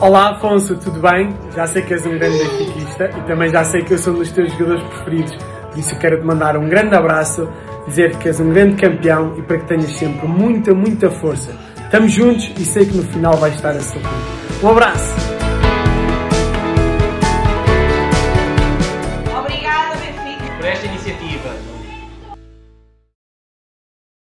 Olá Afonso, tudo bem? Já sei que és um grande benfiquista e também já sei que eu sou um dos teus jogadores preferidos, por isso eu quero te mandar um grande abraço, dizer-te que és um grande campeão e para que tenhas sempre muita força. Estamos juntos e sei que no final vais estar a sorrir. Um abraço!